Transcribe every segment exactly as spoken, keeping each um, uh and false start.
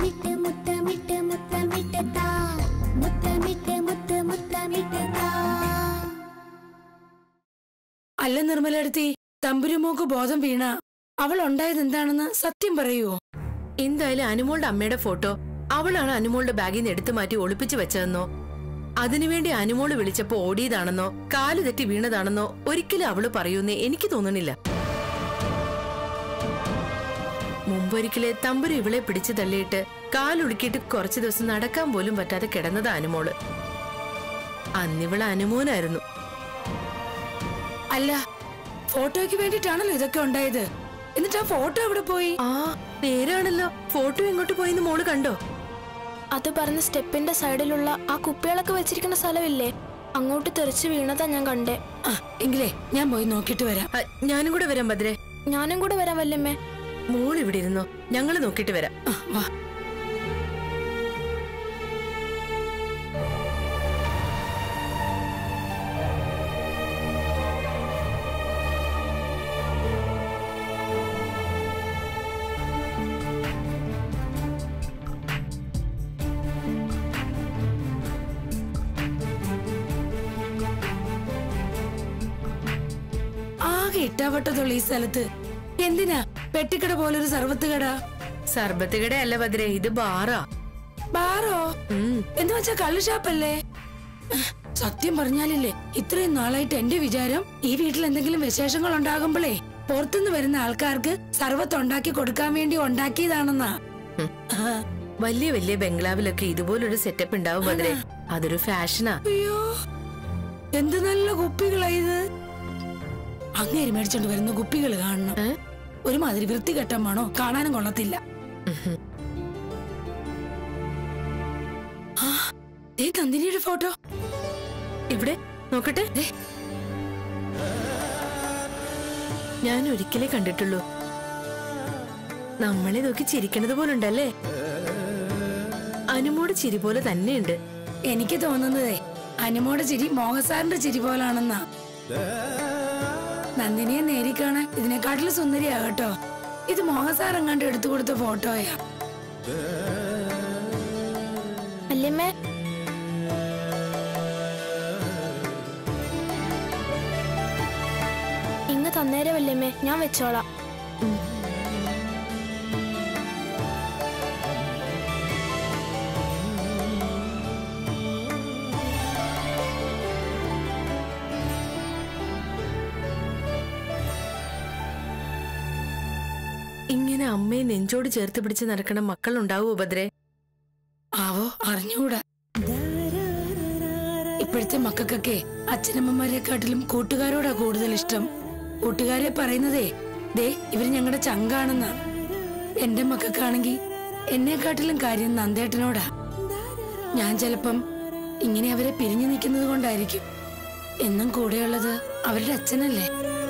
മുത്തമിട്ട് മുത്തമിട്ട് മുത്തമിട്ട് താ മുത്തമിട്ട് മുത്ത് മുത്തമിട്ട് താ. അല്ല നിർമ്മലടുത്തി, തമ്പുരുമോക്ക് ബോധം വീണ അവൾ ഉണ്ടായത് എന്താണെന്ന് സത്യം പറയുവോ? എന്തായാലും അനുമോളുടെ അമ്മയുടെ ഫോട്ടോ അവളാണ് അനുമോളുടെ ബാഗിൽ നിന്ന് എടുത്തു മാറ്റി ഒളിപ്പിച്ചു വെച്ചതെന്നോ അതിനുവേണ്ടി അനുമോള് വിളിച്ചപ്പോ ഓടിയതാണെന്നോ കാല് തെറ്റി വീണതാണെന്നോ ഒരിക്കലും അവള് പറയൂന്നേ എനിക്ക് തോന്നണില്ല. മുമ്പൊരിക്കലെ തമ്പുരു ഇവളെ പിടിച്ചു തള്ളിയിട്ട് കാലൊടുക്കിയിട്ട് കുറച്ചു ദിവസം നടക്കാൻ പോലും പറ്റാതെ കിടന്നത് അനുമോള്. അന്നിവള് അനുമോനായിരുന്നു. അല്ല, ഫോട്ടോയ്ക്ക് വേണ്ടിട്ടാണല്ലോ ഇതൊക്കെ ഉണ്ടായത്. എന്നിട്ട് ആ ഫോട്ടോ എവിടെ പോയി? ആ നേരാണല്ലോ, ഫോട്ടോ എങ്ങോട്ട് പോയിന്ന് മോള് കണ്ടോ? അത് പറഞ്ഞ സ്റ്റെപ്പിന്റെ സൈഡിലുള്ള ആ കുപ്പികളൊക്കെ വെച്ചിരിക്കുന്ന സ്ഥലമില്ലേ, അങ്ങോട്ട് തെറിച്ച് വീണതാ ഞാൻ കണ്ടേ. എങ്കിലേ ഞാൻ പോയി നോക്കിട്ട് വരാം. ഞാനും കൂടെ വരാം ഭദ്രേ. ഞാനും കൂടെ വരാം വല്യമ്മേ. മോൾ ഇവിടെ ഇരുന്നോ, ഞങ്ങള് നോക്കിട്ട് വരാം. വാ. ആകെ ഇട്ടാവട്ടത്തുള്ള ഈ സ്ഥലത്ത് എന്തിനാ പെട്ടിക്കട പോലൊരു സർബത്ത് കട? സർബത്ത് കട അല്ല ഭദ്രേ, ഇത് ബാറാ. ബാറോ? എന്ന് വെച്ചാ കള്ള് ഷാപ്പല്ലേ? സത്യം പറഞ്ഞാലില്ലേ, ഇത്രയും നാളായിട്ട് എന്റെ വിചാരം ഈ വീട്ടിൽ എന്തെങ്കിലും വിശേഷങ്ങൾ ഉണ്ടാകുമ്പോഴേ പുറത്തുനിന്ന് വരുന്ന ആൾക്കാർക്ക് സർബത്ത് ഉണ്ടാക്കി കൊടുക്കാൻ വേണ്ടി ഉണ്ടാക്കിയതാണെന്നാ. വലിയ വലിയ ബംഗ്ലാവിലൊക്കെ ഇതുപോലൊരു സെറ്റപ്പ് ഉണ്ടാവും ഭദ്രേ, അതൊരു ഫാഷനാ. അയ്യോ, എന്ത് നല്ല കുപ്പികളായത്! അങ്ങേര് മേടിച്ചോണ്ട് വരുന്ന കുപ്പികൾ കാണണം. ഒരുമാതിരി വൃത്തികെട്ടമാണോ, കാണാനും കൊള്ളത്തില്ല. നന്ദിനിയുടെ ഫോട്ടോ ഇവിടെ നോക്കട്ടെ. ഞാൻ ഒരിക്കലേ കണ്ടിട്ടുള്ളൂ. നമ്മളെ നോക്കി ചിരിക്കണത് പോലുണ്ടല്ലേ? അനുമോട് ചിരി പോലെ തന്നെയുണ്ട്. എനിക്ക് തോന്നുന്നതേ അനുമോടെ ചിരി മോഹസാറിന്റെ ചിരി പോലാണെന്നാ. നന്ദിനിയെ നേരിക്കാണാൻ ഇതിനെക്കാട്ടിലും സുന്ദരിയാകട്ടോ. ഇത് മോഹസാർ എങ്ങാണ്ട് എടുത്തു കൊടുത്ത ഫോട്ടോയാ. വല്യമ്മേ, ഇങ്ങ് തന്നേരെ വല്യമ്മേ, ഞാൻ വെച്ചോളാം. ഇങ്ങനെ അമ്മയെ നെഞ്ചോട് ചേർത്ത് പിടിച്ച് നടക്കണ മക്കൾ ഉണ്ടാവോ ഭദ്രേ? ആവോ, അറിഞ്ഞൂടാ. ഇപ്പോഴത്തെ മക്കൾക്കൊക്കെ അച്ഛനമ്മമാരെക്കാട്ടിലും കൂട്ടുകാരോടാ കൂടുതൽ ഇഷ്ടം. കൂട്ടുകാരെ പറയുന്നതേ ദേ ഇവര് ഞങ്ങളുടെ ചങ്കാണെന്നാ. എന്റെ മക്കൾക്കാണെങ്കി എന്നെക്കാട്ടിലും കാര്യം നന്ദേട്ടനോടാ. ഞാൻ ചിലപ്പം ഇങ്ങനെ അവരെ പിരിഞ്ഞു നിൽക്കുന്നത് കൊണ്ടായിരിക്കും. എന്നും കൂടെയുള്ളത് അവരുടെ അച്ഛനല്ലേ.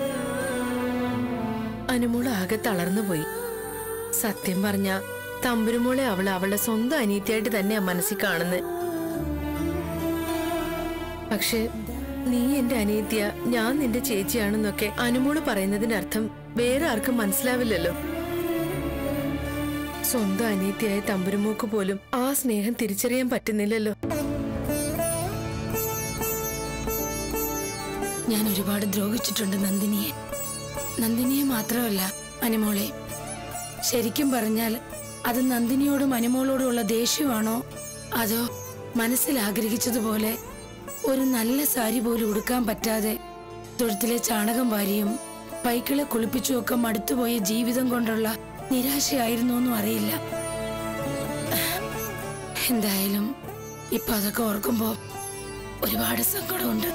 അനുമോള് ആകെ തളർന്നു പോയി. സത്യം പറഞ്ഞ തമ്പുരുമോളെ അവള് അവളുടെ സ്വന്തം അനിയത്തിയായിട്ട് തന്നെയാ മനസ്സിൽ കാണുന്നത്. പക്ഷെ നീ എന്റെ അനിയത്തിയ, ഞാൻ നിന്റെ ചേച്ചിയാണെന്നൊക്കെ അനുമോള് പറയുന്നതിന്റെ അർത്ഥം വേറെ ആർക്കും മനസ്സിലാവില്ലല്ലോ. സ്വന്തം അനിയത്തിയായ തമ്പുരുമോക്ക് പോലും ആ സ്നേഹം തിരിച്ചറിയാൻ പറ്റുന്നില്ലല്ലോ. ഞാൻ ഒരുപാട് ദ്രോഹിച്ചിട്ടുണ്ട് നന്ദിനിയെ. നന്ദിനിയെ മാത്രമല്ല അനുമോളെ. ശരിക്കും പറഞ്ഞാൽ അത് നന്ദിനിയോടും അനുമോളോടും ഉള്ള ദേഷ്യമാണോ, അതോ മനസ്സിൽ ആഗ്രഹിച്ചതുപോലെ ഒരു നല്ല സാരി പോലും ഉടുക്കാൻ പറ്റാതെ തൊഴുത്തിലെ ചാണകം വാരിയും പൈക്കളെ കുളിപ്പിച്ചുമൊക്കെ മടുത്തുപോയ ജീവിതം കൊണ്ടുള്ള നിരാശയായിരുന്നു എന്നും അറിയില്ല. എന്തായാലും ഇപ്പൊ അതൊക്കെ ഓർക്കുമ്പോ ഒരുപാട് സങ്കടമുണ്ട്.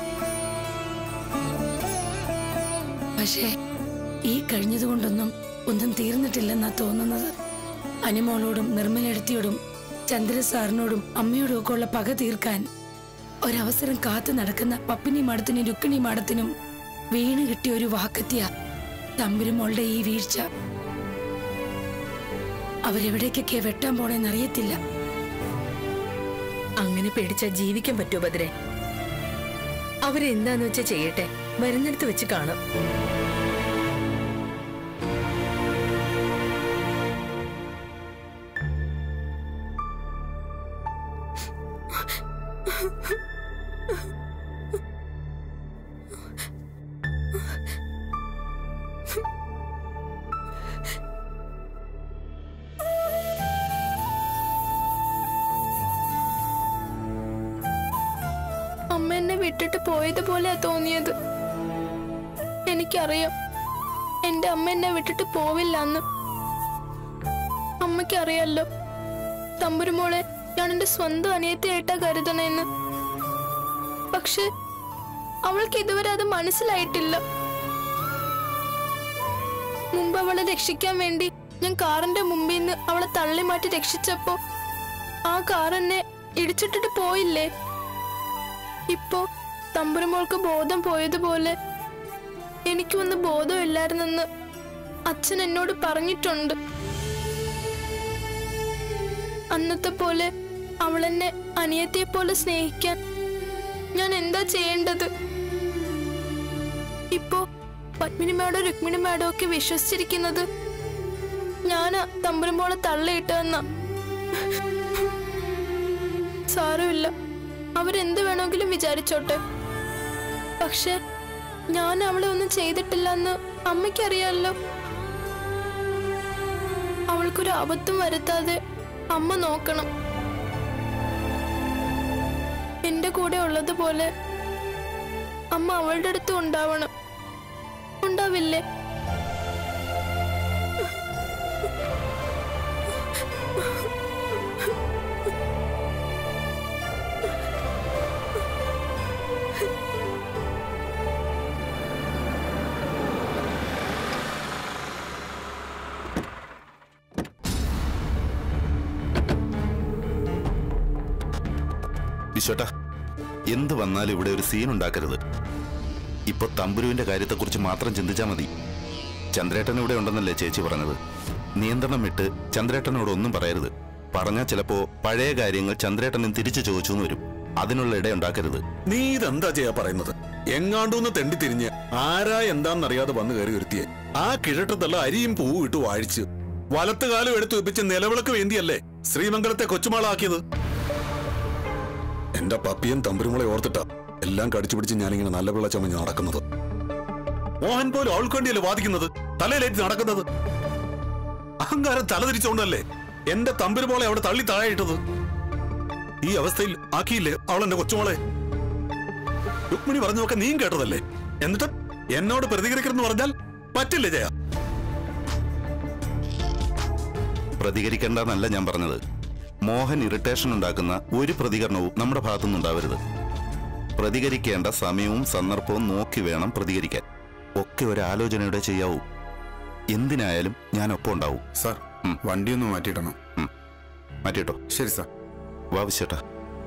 പക്ഷേ ഈ കഴിഞ്ഞതുകൊണ്ടൊന്നും ഒന്നും തീർന്നിട്ടില്ലെന്നാ തോന്നുന്നത്. അനുമോളോടും നിർമ്മലെടുത്തിയോടും ചന്ദ്രസാറിനോടും അമ്മയോടും ഒക്കെ ഉള്ള പക തീർക്കാൻ ഒരവസരം കാത്തു നടക്കുന്ന പപ്പിനി മാടത്തിനും രുക്മിണി മാടത്തിനും വീണ് കിട്ടിയ ഒരു വാക്കത്തിയ തമ്പുരുമോളുടെ ഈ വീഴ്ച. അവരെവിടേക്കൊക്കെ വെട്ടാൻ പോണേന്നറിയത്തില്ല. അങ്ങനെ പേടിച്ചാ ജീവിക്കാൻ പറ്റുമോ ഭദ്രേ? അവരെന്താന്ന് വെച്ചാ ചെയ്യട്ടെ, വരുന്നിടത്ത് വെച്ച് കാണാം. അമ്മ എന്നെ വിട്ടിട്ട് പോയതുപോലെയാ തോന്നിയത്. എനിക്കറിയാം എന്റെ അമ്മ എന്നെ വിട്ടിട്ട് പോവില്ല എന്ന്. അമ്മയ്ക്കറിയാലോ തമ്പുരുമോളെ ഞാൻ എന്റെ സ്വന്തം അനിയത്തിയായിട്ടാ കരുതണേന്ന്. പക്ഷെ അവൾക്ക് ഇതുവരെ അത് മനസ്സിലായിട്ടില്ല. മുമ്പ് അവളെ രക്ഷിക്കാൻ വേണ്ടി ഞാൻ കാറിന്റെ മുമ്പിൽ നിന്ന് അവളെ തള്ളി മാറ്റി രക്ഷിച്ചപ്പോ ആ കാർ എന്നെ ഇടിച്ചിട്ടിട്ട് പോയില്ലേ? ഇപ്പോ തമ്പുരുമോൾക്ക് ബോധം പോയതുപോലെ എനിക്കൊന്നും ബോധമില്ലായിരുന്നെന്ന് അച്ഛൻ എന്നോട് പറഞ്ഞിട്ടുണ്ട്. അന്നത്തെ പോലെ അവളെന്നെ അനിയത്തിയെ പോലെ സ്നേഹിക്കാൻ ഞാൻ എന്താ ചെയ്യേണ്ടത്? ഇപ്പോ പത്മിനി മാഡോ രുക്മിണി മാഡോ ഒക്കെ വിശ്വസിച്ചിരിക്കുന്നത് ഞാനാ തമ്പുരുമോളെ തള്ളിയിട്ടെന്നാ. സാരമില്ല, അവരെന്ത് വേണമെങ്കിലും വിചാരിച്ചോട്ടെ. പക്ഷെ ഞാൻ അവളെ ഒന്നും ചെയ്തിട്ടില്ലെന്ന് അമ്മയ്ക്കറിയാലോ. അവൾക്കൊരു അബദ്ധം വരുത്താതെ അമ്മ നോക്കണം. എന്റെ കൂടെ ഉള്ളതുപോലെ അമ്മ അവളുടെ അടുത്ത് ഉണ്ടാവണം. ഉണ്ടാവില്ലേ? വിശ്വട്ടാ, എന്ത് വന്നാലും ഇവിടെ ഒരു സീൻ ഉണ്ടാക്കരുത്. ഇപ്പൊ തമ്പുരുവിന്റെ കാര്യത്തെക്കുറിച്ച് മാത്രം ചിന്തിച്ചാൽ മതി. ചന്ദ്രേട്ടൻ ഇവിടെ ഉണ്ടെന്നല്ലേ ചേച്ചി പറഞ്ഞത്? നിയന്ത്രണം വിട്ട് ചന്ദ്രേട്ടനോട് ഒന്നും പറയരുത്. പറഞ്ഞാൽ ചിലപ്പോ പഴയ കാര്യങ്ങൾ ചന്ദ്രേട്ടനും തിരിച്ചു ചോദിച്ചു എന്ന് വരും. അതിനുള്ള ഇടയുണ്ടാക്കരുത്. നീ ഇതെന്താ ചെയ്യാ പറയുന്നത്? എങ്ങാണ്ടൂന്ന് തെണ്ടി തിരിഞ്ഞ് ആരാ എന്താന്നറിയാതെ വന്നു കയറി വരുത്തിയെ ആ കിഴട്ടത്തല്ല അരിയും പൂവും ഇട്ട് വാഴിച്ച് വലത്തുകാലം എടുത്തു വെപ്പിച്ച് നിലവിളക്ക് വേണ്ടിയല്ലേ ശ്രീമംഗലത്തെ കൊച്ചുമാളാക്കിയത്? എന്റെ പപ്പിയും തമ്പുരുമുളെ ഓർത്തിട്ടാ എല്ലാം കടിച്ചു പിടിച്ച് ഞാനിങ്ങനെ നല്ല പിള്ള ചമഞ്ഞ് നടക്കുന്നത്. മോഹൻ പോലും അവൾക്ക് വേണ്ടിയല്ലേ വാദിക്കുന്നത്, തലയിലേറ്റ് നടക്കുന്നത്. അഹങ്കാരം തലതിരിച്ചോണ്ടല്ലേ എന്റെ തമ്പുരുമോളെ അവിടെ തള്ളി താഴെയിട്ടത്. ഈ അവസ്ഥയിൽ ആക്കിയില്ലേ അവൾ എന്റെ കൊച്ചുമോളെ? രുക്മിണി പറഞ്ഞതൊക്കെ നീ കേട്ടതല്ലേ? എന്നിട്ട് എന്നോട് പ്രതികരിക്കണമെന്ന് പറഞ്ഞാൽ പറ്റില്ലേ ജയ? പ്രതികരിക്കേണ്ടെന്നല്ല ഞാൻ പറഞ്ഞത്. മോഹൻ ഇറിറ്റേഷൻ ഉണ്ടാക്കുന്ന ഒരു പ്രതികരണവും നമ്മുടെ ഭാഗത്തുനിന്നുണ്ടാവരുത്. പ്രതികരിക്കേണ്ട സമയവും സന്ദർഭവും നോക്കി വേണം പ്രതികരിക്കാൻ. ഒക്കെ ഒരു ആലോചനയോടെ ചെയ്യാവൂ. എന്തിനായാലും ഞാൻ ഒപ്പം ഉണ്ടാവും. സാർ, വണ്ടിയൊന്ന് മാറ്റിയിടണം. മാറ്റിയിട്ടോ? ശരി സാർ. വാവിച്ചേട്ടാ.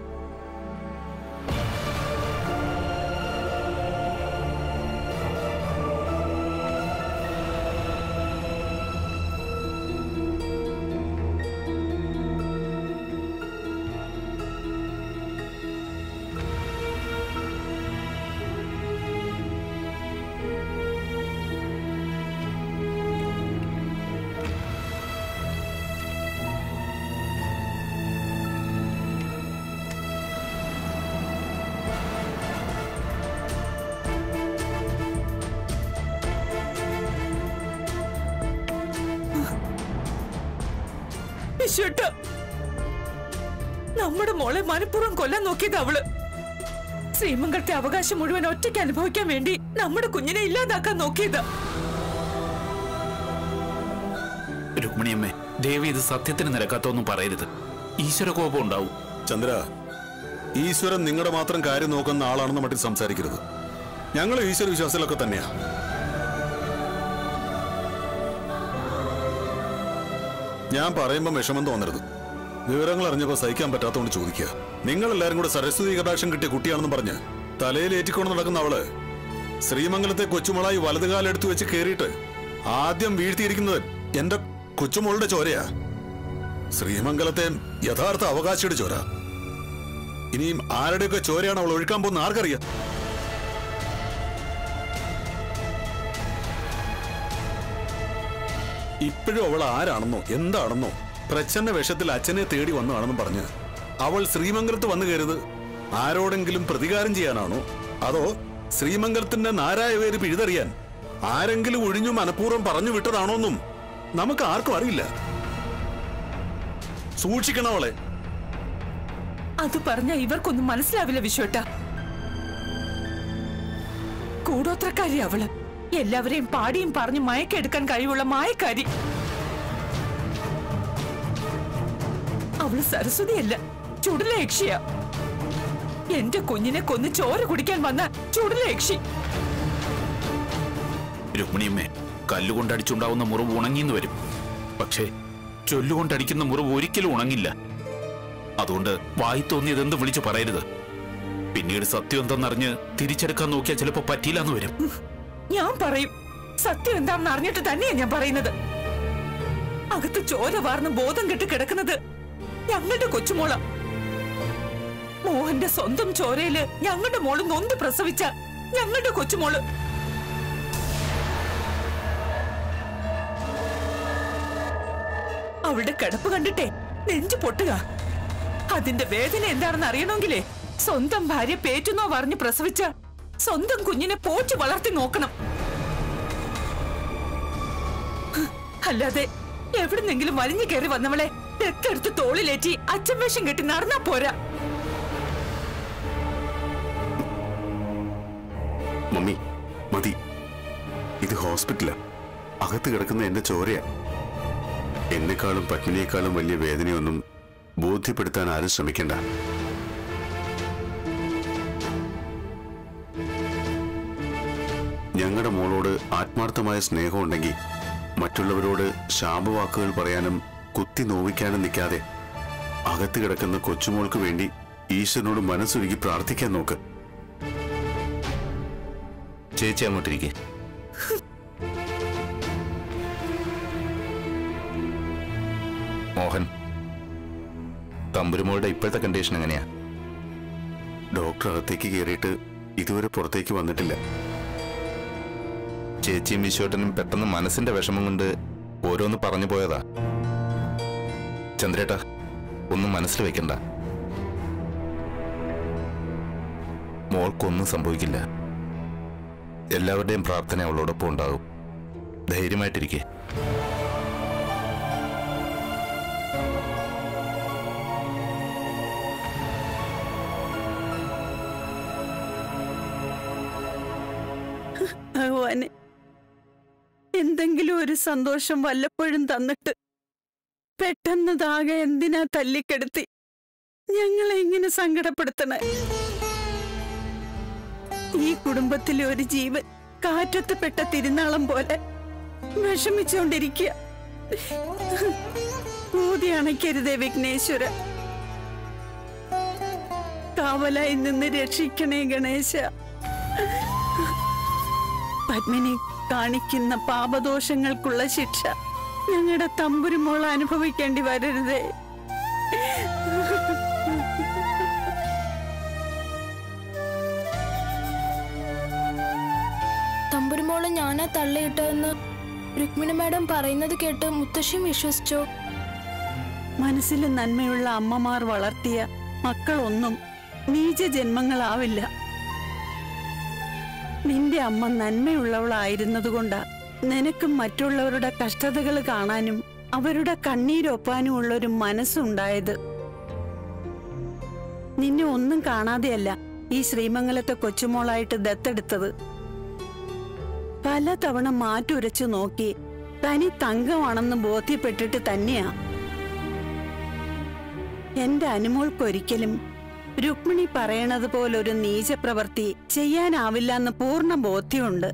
നമ്മുടെ മോളെ മനഃപൂർവ്വം കൊല്ലാൻ നോക്കിയത് അവള്. ശ്രീമംഗലത്തെ അവകാശം മുഴുവൻ ഒറ്റയ്ക്ക് അനുഭവിക്കാൻ വേണ്ടി നമ്മുടെ കുഞ്ഞിനെ ഇല്ലാതാക്കാൻ നോക്കിയത്. രുക്മിണിയമ്മേ, ദേവി ഇത് സത്യത്തിന് നിരക്കാത്തൊന്നും പറയരുത്. ഈശ്വര കോപം ഉണ്ടാവും. ചന്ദ്ര, ഈശ്വരൻ നിങ്ങളുടെ മാത്രം കാര്യം നോക്കുന്ന ആളാണെന്ന് മട്ടിൽ സംസാരിക്കരുത്. ഞങ്ങൾ ഈശ്വര വിശ്വാസത്തിലൊക്കെ തന്നെയാ. ഞാൻ പറയുമ്പോൾ വിഷമം തോന്നരുത്. വിവരങ്ങൾ അറിഞ്ഞപ്പോ സഹിക്കാൻ പറ്റാത്തതുകൊണ്ട് ചോദിക്കുക. നിങ്ങൾ എല്ലാരും കൂടെ സരസ്വതി കടാക്ഷം കിട്ടിയ കുട്ടിയാണെന്ന് പറഞ്ഞ് തലയിൽ ഏറ്റിക്കൊണ്ട് നടക്കുന്ന അവള് ശ്രീമംഗലത്തെ കൊച്ചുമോളായി വലതുകാലെടുത്തു വെച്ച് കയറിയിട്ട് ആദ്യം വീഴ്ത്തിയിരിക്കുന്നത് എന്റെ കൊച്ചുമോളുടെ ചോരയാ. ശ്രീമംഗലത്തെ യഥാർത്ഥ അവകാശിയുടെ ചോര. ഇനിയും ആരുടെയൊക്കെ ചോരയാണ് അവൾ ഒഴുക്കാൻ പോകുന്ന ആർക്കറിയാം? ഇപ്പോഴും അവൾ ആരാണെന്നോ എന്താണെന്നോ പ്രച്ഛന്ന വേഷത്തിൽ അച്ഛനെ തേടി വന്നതാണെന്നും പറഞ്ഞ് അവൾ ശ്രീമംഗലത്ത് വന്നു കയറിയത് ആരോടെങ്കിലും പ്രതികാരം ചെയ്യാനാണോ അതോ ശ്രീമംഗലത്തിന്റെ നാരായ പേര് പിഴുതെറിയാൻ ആരെങ്കിലും ഒഴിഞ്ഞു മനഃപൂർവ്വം പറഞ്ഞു വിട്ടതാണോന്നും നമുക്ക് ആർക്കും അറിയില്ല. സൂക്ഷിക്കണം അവളെ. അത് പറഞ്ഞ ഇവർക്കൊന്നും മനസ്സിലാവില്ല വിശ്വട്ട. കൂടോത്രക്കാരി അവള്. എല്ലാവരെയും പാടിയും പറഞ്ഞു മയക്കെടുക്കാൻ കഴിവുള്ള മായക്കാരി. അവള് സരസ്വതിയല്ല, ചുടലയക്ഷിയ. എന്റെ കുഞ്ഞിനെ കൊന്ന് ചോര കുടിക്കാൻ വന്ന ചുടലയക്ഷി. രുക്മിണിയമ്മേ, കല്ലുകൊണ്ടടിച്ചുണ്ടാവുന്ന മുറിവ് ഉണങ്ങിന്ന് വരും. പക്ഷേ ചൊല്ലുകൊണ്ടടിക്കുന്ന മുറിവ് ഒരിക്കലും ഉണങ്ങില്ല. അതുകൊണ്ട് വായി തോന്നിയതെന്ത് വിളിച്ചു പറയരുത്. പിന്നീട് സത്യം എന്തെന്നറിഞ്ഞ് തിരിച്ചെടുക്കാൻ നോക്കിയാൽ ചിലപ്പോ പറ്റിയില്ലെന്ന് വരും. ഞാൻ പറയും, സത്യം എന്താണെന്ന് അറിഞ്ഞിട്ട് തന്നെയാ ഞാൻ പറയുന്നത്. അകത്ത് ചോര വാർന്ന് ബോധം കെട്ട് കിടക്കുന്നത് ഞങ്ങളുടെ കൊച്ചുമോള. മോഹന്റെ സ്വന്തം ചോരയില് ഞങ്ങളുടെ മോള് നൊന്ത് പ്രസവിച്ച ഞങ്ങളുടെ കൊച്ചുമോള്. അവളുടെ കിടപ്പ് കണ്ടിട്ടേ നെഞ്ചു പൊട്ടുക. അതിന്റെ വേദന എന്താണെന്ന് അറിയണമെങ്കിലേ സ്വന്തം ഭാര്യ പേറ്റുന്നോ പറഞ്ഞ് പ്രസവിച്ച സ്വന്തം കുഞ്ഞിനെ പോറ്റി വളർത്തി നോക്കണം. അല്ലാതെ എവിടുന്നെങ്കിലും വലിഞ്ഞു കയറി വന്നവളെ തെക്കെടുത്ത് തോളിലേറ്റി അച്ഛൻ വേഷം കെട്ടി നടന്നാ പോരാ. മമ്മി മതി, ഇത് ഹോസ്പിറ്റലാ. അകത്ത് കിടക്കുന്ന എന്റെ ചോരയാ. എന്നെക്കാളും പത്നിയേക്കാളും വലിയ വേദനയൊന്നും ബോധ്യപ്പെടുത്താൻ ആരും ശ്രമിക്കണ്ട. ഞങ്ങളുടെ മോളോട് ആത്മാർത്ഥമായ സ്നേഹമുണ്ടെങ്കിൽ മറ്റുള്ളവരോട് ശാപവാക്കുകൾ പറയാനും കുത്തി നോവിക്കാനും നിൽക്കാതെ അകത്ത് കിടക്കുന്ന കൊച്ചുമോൾക്ക് വേണ്ടി ഈശ്വരനോട് മനസ്സൊരുക്കി പ്രാർത്ഥിക്കാൻ നോക്ക്. ചേച്ചി അങ്ങോട്ടിരിക്കെ. മോഹൻ, തമ്പുരുമോളുടെ ഇപ്പോഴത്തെ കണ്ടീഷൻ എങ്ങനെയാ? ഡോക്ടർ അകത്തേക്ക് കയറിയിട്ട് ഇതുവരെ പുറത്തേക്ക് വന്നിട്ടില്ല. ചേച്ചിയും വിശ്വട്ടനും പെട്ടെന്ന് മനസ്സിന്റെ വിഷമം കൊണ്ട് ഓരോന്ന് പറഞ്ഞു പോയതാ. ചന്ദ്രേട്ടാ, ഒന്നും മനസ്സിൽ വെക്കണ്ട. മോൾക്കൊന്നും സംഭവിക്കില്ല. എല്ലാവരുടെയും പ്രാർത്ഥന അവളോടൊപ്പം ഉണ്ടാകും. ധൈര്യമായിട്ടിരിക്കെ. ഭഗവാനെ, എന്തെങ്കിലും ഒരു സന്തോഷം വല്ലപ്പോഴും തന്നിട്ട് പെട്ടെന്നതാകെ എന്തിനാ തല്ലിക്കെടുത്തി ഞങ്ങളെ ഇങ്ങനെ സങ്കടപ്പെടുത്തണേ? ഈ കുടുംബത്തിലെ ഒരു ജീവൻ കാറ്റത്ത് പെട്ട തിരുനാളം പോലെ വിഷമിച്ചുകൊണ്ടിരിക്കുക. ഊതി അണയ്ക്കരുതേ വിഘ്നേശ്വര. കാവലായി നിന്ന് രക്ഷിക്കണേ ഗണേശ. പത്മിനി കാണിക്കുന്ന പാപദോഷങ്ങൾക്കുള്ള ശിക്ഷ ഞങ്ങളുടെ തമ്പുരുമോൾ അനുഭവിക്കേണ്ടി വരരുതേ. തമ്പുരുമോളെ ഞാനാ തള്ളിയിട്ടെന്ന് രുക്മിണി മാഡം പറയുന്നത് കേട്ട് മുത്തശ്ശിയും വിശ്വസിച്ചോ? മനസ്സിൽ നന്മയുള്ള അമ്മമാർ വളർത്തിയ മക്കളൊന്നും നീച ജന്മങ്ങളാവില്ല. നിന്റെ അമ്മ നന്മയുള്ളവളായിരുന്നതുകൊണ്ടാ നിനക്കും മറ്റുള്ളവരുടെ കഷ്ടതകൾ കാണാനും അവരുടെ കണ്ണീരൊപ്പാനും ഉള്ളൊരു മനസ്സുണ്ടായത്. നിന്നെ ഒന്നും കാണാതെയല്ല ഈ ശ്രീമംഗലത്തെ കൊച്ചുമോളായിട്ട് ദത്തെടുത്തത്. പലതവണ മാറ്റുരച്ചു നോക്കി തനി തങ്കമാണെന്ന് ബോധ്യപ്പെട്ടിട്ട് തന്നെയാ. എന്റെ അനുമോൾക്കൊരിക്കലും രുക്മിണി പറയണത് പോലൊരു നീചപ്രവൃത്തി ചെയ്യാനാവില്ലെന്ന് പൂർണ്ണ ബോധ്യമുണ്ട്.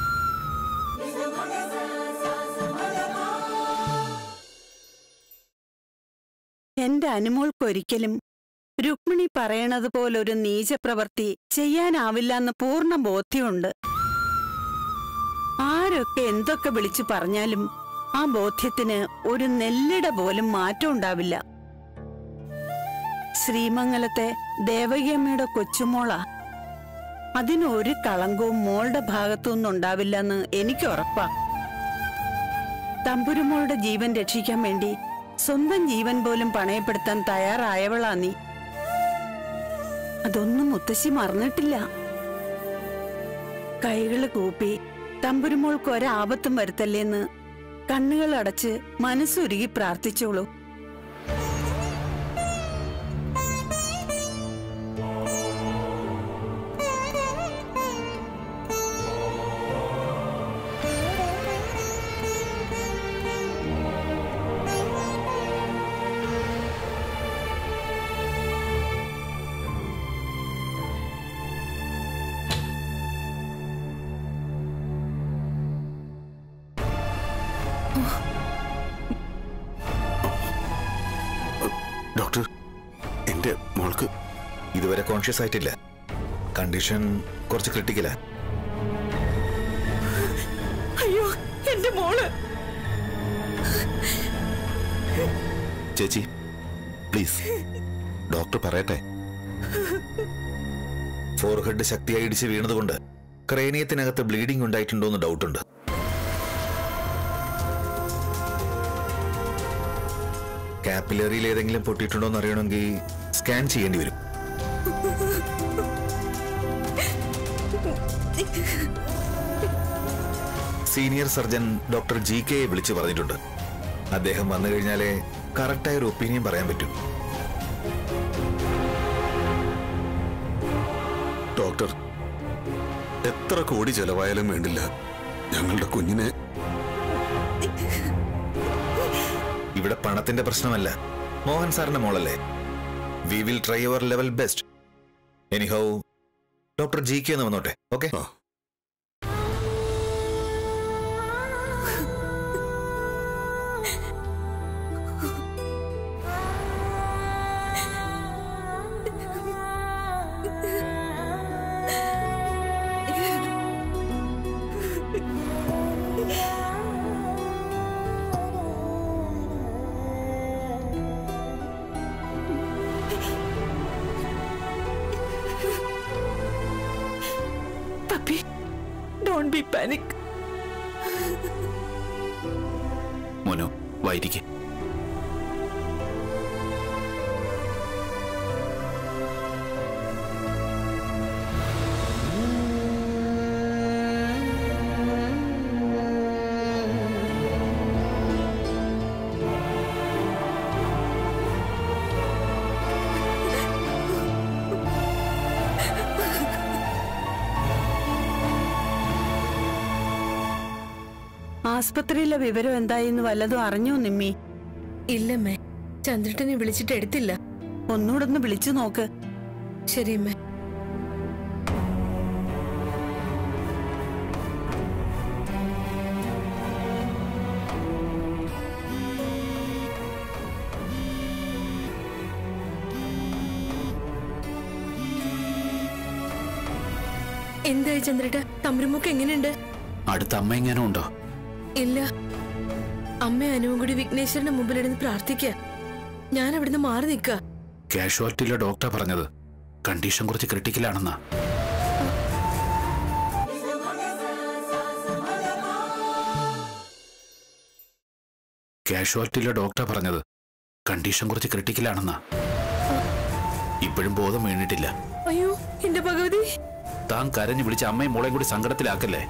എന്റെ അനുമോൾക്കൊരിക്കലും രുക്മിണി പറയണത് പോലൊരു നീചപ്രവൃത്തി ചെയ്യാനാവില്ലെന്ന് പൂർണ്ണ ബോധ്യമുണ്ട്. ആരൊക്കെ എന്തൊക്കെ വിളിച്ചു പറഞ്ഞാലും ആ ബോധ്യത്തിന് ഒരു നെല്ലിട പോലും മാറ്റം ഉണ്ടാവില്ല. ശ്രീമംഗലത്തെ ദേവകിയമ്മയുടെ കൊച്ചുമോളാ. അതിനൊരു കളങ്കവും മോളുടെ ഭാഗത്തുനിന്നും ഉണ്ടാവില്ലെന്ന് എനിക്ക് ഉറപ്പാ. തമ്പുരുമോളുടെ ജീവൻ രക്ഷിക്കാൻ വേണ്ടി സ്വന്തം ജീവൻ പോലും പണയപ്പെടുത്താൻ തയ്യാറായവളാ നീ. അതൊന്നും മുത്തശ്ശി മറന്നിട്ടില്ല. കൈകള് കൂപ്പി തമ്പുരുമോൾക്ക് ഒരാപത്തും വരുത്തല്ലേന്ന് കണ്ണുകൾ അടച്ച് മനസ്സുരുകി പ്രാർത്ഥിച്ചോളൂ. ഡോക്ടർ, എന്റെ മോൾക്ക് ഇതുവരെ കോൺഷ്യസ് ആയിട്ടില്ല. കണ്ടീഷൻ കുറച്ച് ക്രിട്ടിക്കലാ. അയ്യോ, എന്റെ മോള്. ചേച്ചി പ്ലീസ്, ഡോക്ടർ പറയട്ടെ. ഫോർഹെഡ് ശക്തിയായി ഇടിച്ച് വീണതുകൊണ്ട് ക്രേനിയത്തിനകത്ത് ബ്ലീഡിംഗ് ഉണ്ടായിട്ടുണ്ടോ എന്ന് ഡൗട്ടുണ്ട്. കാപ്പിലറിയിൽ ഏതെങ്കിലും പൊട്ടിയിട്ടുണ്ടോ എന്ന് അറിയണമെങ്കിൽ സ്കാൻ ചെയ്യേണ്ടി വരും. സീനിയർ സർജൻ ഡോക്ടർ ജി കെയെ വിളിച്ചു പറഞ്ഞിട്ടുണ്ട്. അദ്ദേഹം വന്നു കഴിഞ്ഞാലേ കറക്റ്റായ ഒരു ഒപ്പീനിയൻ പറയാൻ പറ്റും. ഡോക്ടർ, എത്ര കോടി ചെലവായാലും വേണ്ടില്ല, ഞങ്ങളുടെ കുഞ്ഞിനെ. ഇവിടെ പണത്തിന്റെ പ്രശ്നമല്ല. മോഹൻ സാറിന്റെ മോളല്ലേ. We will try our level best. Anyhow doctor G K എന്ന് വന്നോട്ടെ. ഓക്കെ. Don't be panic. മോനു വൈരിക്ക്. ആസ്പത്രിയിലെ വിവരം എന്തായെന്ന് വല്ലതും അറിഞ്ഞോ നിമ്മി? ഇല്ലമ്മേ, ചന്ദ്രട്ടനെ വിളിച്ചിട്ട് എടുത്തില്ല. ഒന്നുകൂടെ ഒന്ന് വിളിച്ചു നോക്ക്. ശരിയമ്മേ. എന്തായി ചന്ദ്രട്ട? തമ്പുരുമൊക്കെ എങ്ങനെയുണ്ട്? അടുത്ത അമ്മ എങ്ങനെയോ ഉണ്ടോ? ഇല്ല, അമ്മ അനുവും കൂടി വിഘ്നേശ്വരന്റെ മുമ്പിലിരുന്ന് പ്രാർത്ഥിക്കുക. ഞാൻ അവിടുന്ന് മാറി നിൽക്കുക. കാഷ്വാലിറ്റിയിലെ ഡോക്ടർ പറഞ്ഞത് കണ്ടീഷൻ കുറച്ച് ക്രിട്ടിക്കലാണെന്നാ. കാഷ്വാലിറ്റിയിലെ ഡോക്ടർ പറഞ്ഞത് കണ്ടീഷൻ കുറച്ച് ക്രിട്ടിക്കലാണെന്നാ. ഇപ്പോഴും ബോധം വീണിട്ടില്ല. അയ്യോ എന്റെ ഭഗവതി. താൻ കരഞ്ഞു വിളിച്ച അമ്മയും മോളെയും കൂടി സങ്കടത്തിലാക്കല്ലേ.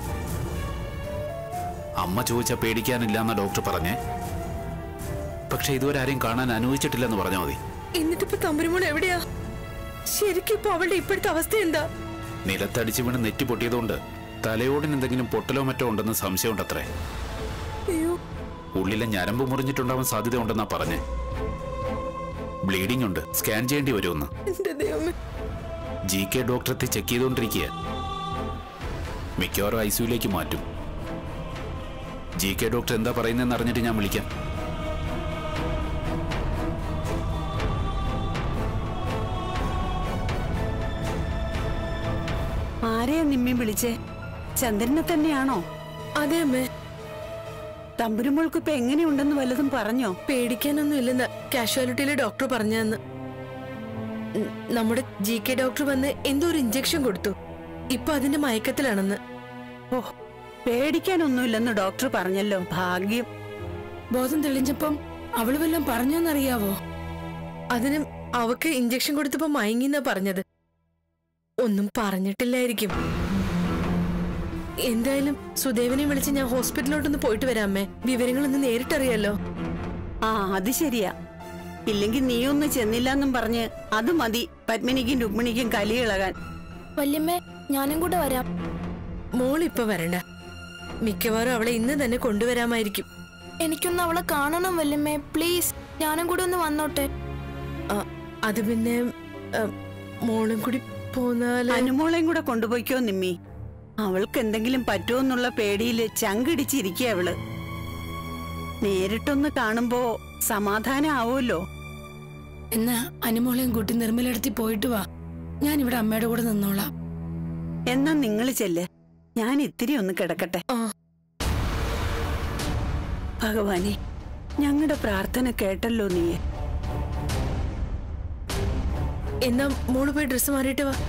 അമ്മ ചോദിച്ചാൽ പേടിക്കാനില്ലാന്ന ഡോക്ടർ പറഞ്ഞേ. പക്ഷെ ഇതുവരെ ആരെയും കാണാൻ അനുവദിച്ചിട്ടില്ലെന്ന് പറഞ്ഞാൽ മതി. എന്നിട്ടിപ്പോ തമ്പുരുമോൾ എവിടെയാ? ശരിക്കും ഇപ്പൊ അവളുടെ ഇപ്പോഴത്തെ അവസ്ഥ എന്താ? നിലത്തടിച്ചു വീണ് നെറ്റി പൊട്ടിയതുകൊണ്ട് തലയോടിന് എന്തെങ്കിലും പൊട്ടലോ മറ്റോ ഉണ്ടെന്ന് സംശയമുണ്ടത്രേ. ഉള്ളിലെ ഞരമ്പ് മുറിഞ്ഞിട്ടുണ്ടാവാൻ സാധ്യത ഉണ്ടെന്നാ പറഞ്ഞേ. ബ്ലീഡിംഗ് ഉണ്ട്, സ്കാൻ ചെയ്യേണ്ടി വരുമെന്ന്. ജി കെ ഡോക്ടറെ ചെക്ക് ചെയ്തുകൊണ്ടിരിക്കുക. മിക്കവാറും ഐ സിയുലേക്ക് മാറ്റും. ജി കെ ഡോക്ടർ എന്താ പറയുന്നതെന്ന് അറിഞ്ഞിട്ട് ഞാൻ വിളിക്കാം. ആരെയാ നിമ്മി വിളിച്ചേ? ചന്ദ്രനെ തന്നെയാണോ? അതെ അമ്മേ. തമ്പുരുമോൾക്ക് ഇപ്പൊ എങ്ങനെയുണ്ടെന്ന് വല്ലതും പറഞ്ഞോ? പേടിക്കാനൊന്നും ഇല്ലെന്ന് കാഷ്വാലിറ്റിയിലെ ഡോക്ടർ പറഞ്ഞെന്ന്. നമ്മുടെ ജി കെ ഡോക്ടർ വന്ന് എന്തോ ഒരു ഇഞ്ചക്ഷൻ കൊടുത്തു. ഇപ്പൊ അതിന്റെ മയക്കത്തിലാണെന്ന്. ഓ, പേടിക്കാനൊന്നുമില്ലെന്ന് ഡോക്ടർ പറഞ്ഞല്ലോ. ഭാഗ്യം. ബോധം തെളിഞ്ഞപ്പം അവള് വല്ലതും പറഞ്ഞോന്നറിയാവോ? അതിന് അവക്ക് ഇഞ്ചക്ഷൻ കൊടുത്തപ്പോ മയങ്ങിന്നാ പറഞ്ഞത്. ഒന്നും പറഞ്ഞിട്ടില്ലായിരിക്കും. എന്തായാലും സുദേവനെ വിളിച്ച് ഞാൻ ഹോസ്പിറ്റലിലോട്ടൊന്ന് പോയിട്ട് വരാമേ. വിവരങ്ങളൊന്ന് നേരിട്ടറിയാലോ. ആ അത് ശരിയാ. ഇല്ലെങ്കിൽ നീ ഒന്ന് ചെന്നില്ലെന്നും പറഞ്ഞ് അത് മതി പത്മിനിക്കും രുക്മിണിക്കും കലിയിളകാൻ. വല്യമ്മേ, ഞാനും കൂടെ വരാം. മോളിപ്പൊ വരണ്ട. മിക്കവാറും അവളെ ഇന്ന് തന്നെ കൊണ്ടുവരാമായിരിക്കും. എനിക്കൊന്ന് അവളെ കാണണം വല്യമ്മേ, പ്ലീസ്. ഞാനും കൂടെ ഒന്ന് വന്നോട്ടെ. അത് പിന്നെ മോളും കൂടി പോന്നാല്. അനുമോളെയും കൂടെ കൊണ്ടുപോയിക്കോ നിമ്മി. അവൾക്ക് എന്തെങ്കിലും പറ്റുമെന്നുള്ള പേടിയില് ചങ്കിടിച്ചിരിക്കുക അവള്. നേരിട്ടൊന്ന് കാണുമ്പോ സമാധാനം ആവുമല്ലോ. എന്നാ അനുമോളെയും കൂട്ടി നിർമ്മലടുത്തി പോയിട്ട് വാ. ഞാൻ ഇവിടെ അമ്മയുടെ കൂടെ നിന്നോളാം. എന്നാ നിങ്ങള് ചെല്ല്, ഞാൻ ഇത്തിരി ഒന്ന് കിടക്കട്ടെ. ഭഗവാനെ, ഞങ്ങളുടെ പ്രാർത്ഥന കേട്ടല്ലോ നീ. എന്നാ മോള് പോയി ഡ്രസ് മാറിയിട്ട് വാ.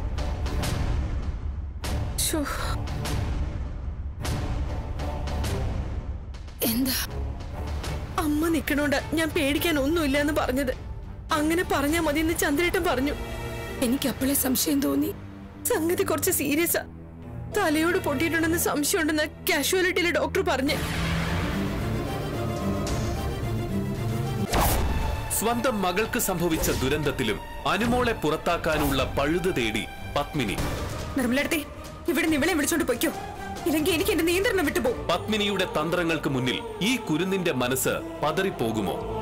എന്താ അമ്മ നിക്കണോണ്ട ഞാൻ പേടിക്കാൻ ഒന്നുമില്ല എന്ന് പറഞ്ഞത്. അങ്ങനെ പറഞ്ഞാ മതി എന്ന് ചന്ദ്രേട്ടൻ പറഞ്ഞു. എനിക്ക് അപ്പോഴേ സംശയം തോന്നി. സംഗതി കുറച്ച് സീരിയസാ. തലയോട് പൊട്ടിയിട്ടുണ്ടെന്ന് സംശയമുണ്ടെന്ന് കാഷ്വാലിറ്റിയിലെ ഡോക്ടർ പറഞ്ഞു. സ്വന്തം മകൾക്ക് സംഭവിച്ച ദുരന്തത്തിലും അനുമോളെ പുറത്താക്കാനുള്ള പഴുത് തേടി പത്മിനി. നിർമ്മലടുത്തേ, ഇവിടെ നിങ്ങളെ വിളിച്ചോണ്ട് പൊയ്ക്കോ, ഇല്ലെങ്കിൽ എനിക്ക് എന്റെ നിയന്ത്രണം വിട്ടുപോ. പത്മിനിയുടെ തന്ത്രങ്ങൾക്ക് മുന്നിൽ ഈ കുരുന്നിന്റെ മനസ്സ് പതറിപ്പോകുമോ?